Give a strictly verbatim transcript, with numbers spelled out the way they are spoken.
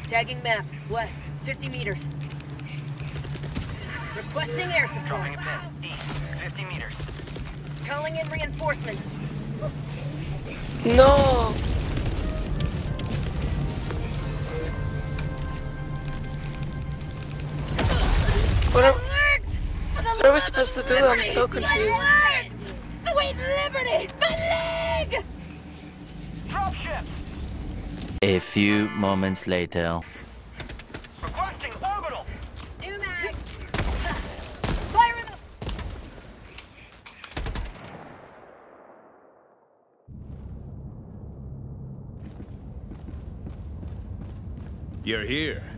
Tagging map, west, fifty meters. Requesting air support. Dropping a pin, east, fifty meters. Calling in reinforcements. No! What are, what are we supposed to do? I'm so confused. Sweet liberty! My leg! Drop ships! A few moments later. Requesting orbital! New mag! Fire in the... You're here.